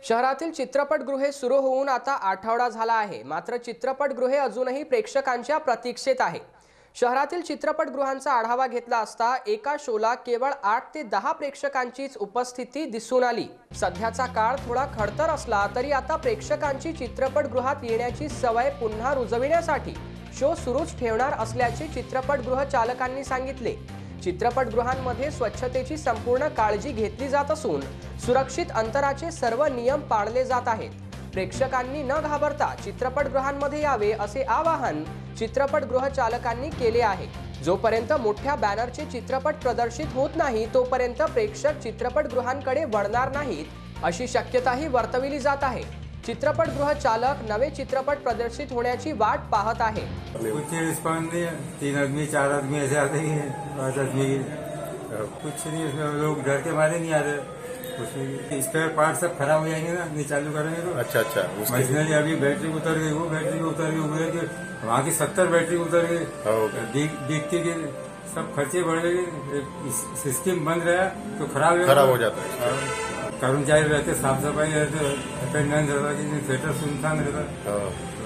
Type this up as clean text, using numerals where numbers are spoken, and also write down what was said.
शहरातील चित्रपटगृहे सुरू होऊन आता आठवडा झाला आहे, मात्र चित्रपटगृहे अजूनही प्रेक्षकांच्या प्रतीक्षेत आहे। शहरातील चित्रपटगृहांचा आढावा घेतला असता एका शोला केवळ 8 ते 10 प्रेक्षकांचीच उपस्थिती दिसून आली। सध्याचा काळ थोडा खडतर असला तरी आता प्रेक्षकांची चित्रपटगृहात येण्याची सवय पुन्हा रुजविण्यासाठी शो सुरूच ठेवणार असल्याचे चित्रपटगृह चालकांनी सांगितले। चित्रपटगृहांमध्ये स्वच्छतेची संपूर्ण काळजी घेतली जात असून सुरक्षित अंतराचे सर्व नियम पाळले जात आहेत। प्रेक्षकांनी न घाबरता चित्रपटगृहांमध्ये यावे असे आवाहन चित्रपटगृह चालकांनी केले आहे। जोपर्यंत मोठ्या बॅनरचे चित्रपट प्रदर्शित होत नाही तोपर्यंत प्रेक्षक चित्रपटगृहांकडे वळणार नाहीत अशी शक्यताही वर्तविली जात आहे। चित्रपटगृह चालक नवे चित्रपट प्रदर्शित होण्याची वाट पाहत आहे। कुछ रिस्पॉन्स नहीं है, 3 आदमी 4 आदमी ऐसे आते ही हैं, 5 आदमी कुछ नहीं, इसमें लोग डर के मारे नहीं आते। उसमें स्पेयर पार्ट सब खराब हो जाएंगे ना, नहीं चालू करेंगे तो। अच्छा मशीनरी अभी बैटरी उतर गई, वो बैटरी उतर गई, उधर की वहाँ की 70 बैटरी उतर गई, दिखती की सब खर्चे बढ़ गए। सिस्टम बंद रहा तो खराब हो जाता है। कर्मचारी रहते, साफ सफाई रहते, अटेंडेंस रहता, थिएटर सुनसान रहता।